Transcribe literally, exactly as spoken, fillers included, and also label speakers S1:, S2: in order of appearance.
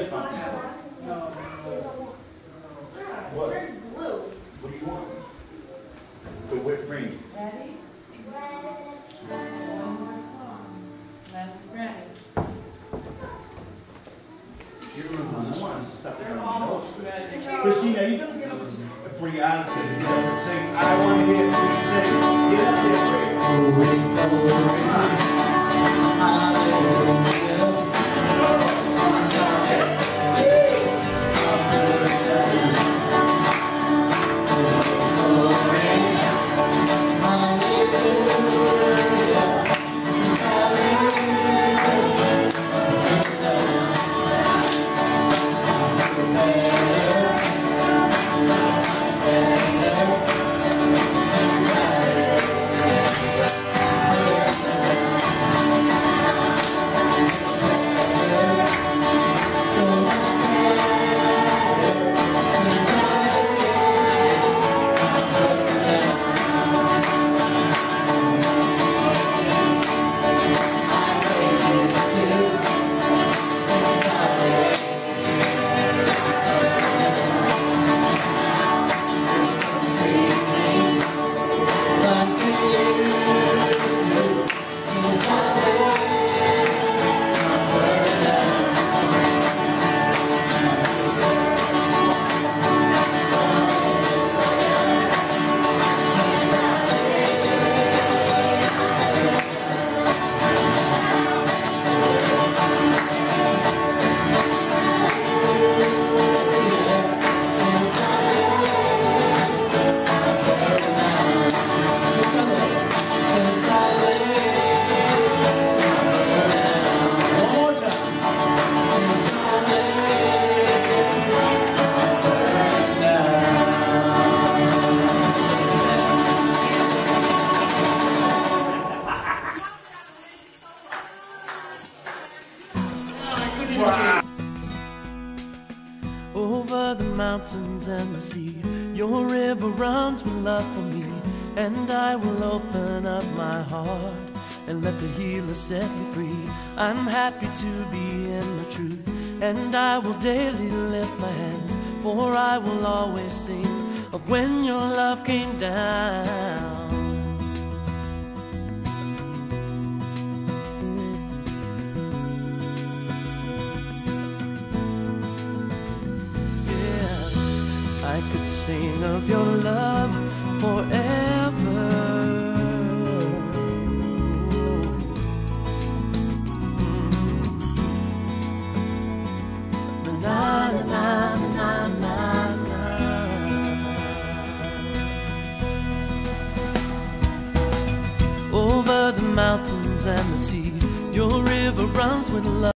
S1: What? Blue. What do you want? The whipped cream.
S2: Ready? Ready.
S1: You remember the ones stuff there on your nose. Christina, you gotta get up. Briana's gonna get up and sing. I want to hear you sing. Get up there, Bri. Come on.
S3: Over the mountains and the sea, your river runs with love for me, and I will open up my heart and let the healer set me free. I'm happy to be in the truth, and I will daily lift my hands, for I will always sing of when your love came down. I could sing of your love forever. Mm. Na, na, na, na, na, na. Over the mountains and the sea, your river runs with love.